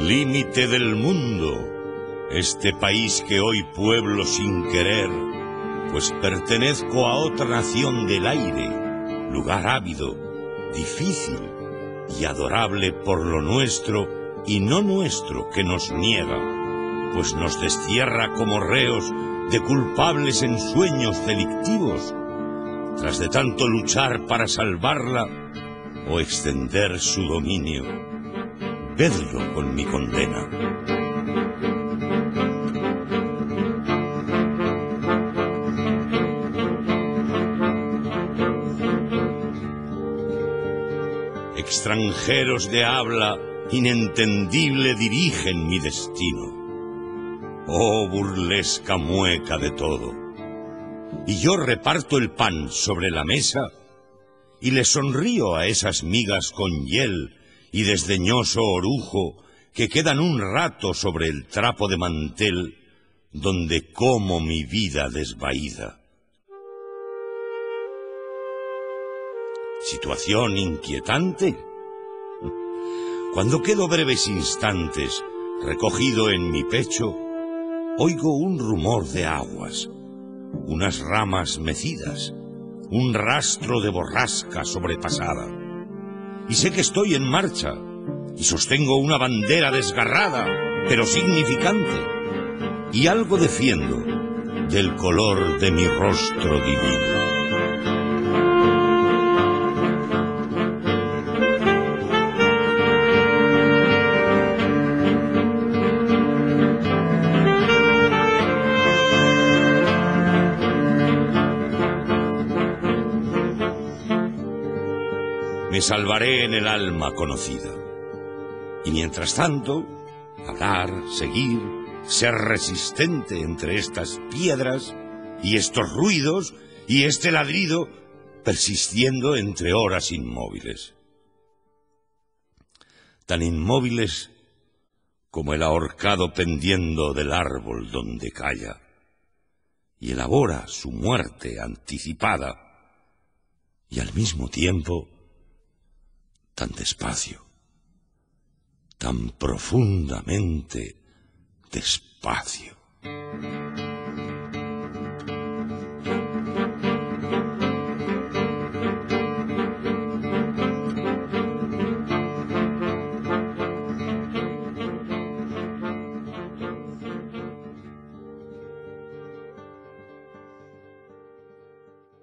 límite del mundo, este país que hoy pueblo sin querer, pues pertenezco a otra nación del aire, lugar ávido, difícil y adorable por lo nuestro y no nuestro que nos niega, pues nos destierra como reos de culpables ensueños delictivos, tras de tanto luchar para salvarla o extender su dominio. Vedlo con mi condena. Extranjeros de habla inentendible dirigen mi destino. Oh burlesca mueca de todo. Y yo reparto el pan sobre la mesa y le sonrío a esas migas con hiel y desdeñoso orujo que quedan un rato sobre el trapo de mantel donde como mi vida desvaída. ¿Situación inquietante? Cuando quedo breves instantes recogido en mi pecho, oigo un rumor de aguas, unas ramas mecidas, un rastro de borrasca sobrepasada. Y sé que estoy en marcha y sostengo una bandera desgarrada, pero significante, y algo defiendo del color de mi rostro divino. Me salvaré en el alma conocida. Y mientras tanto, hablar, seguir, ser resistente entre estas piedras y estos ruidos y este ladrido, persistiendo entre horas inmóviles. Tan inmóviles como el ahorcado pendiendo del árbol donde calla y elabora su muerte anticipada, y al mismo tiempo tan despacio, tan profundamente despacio.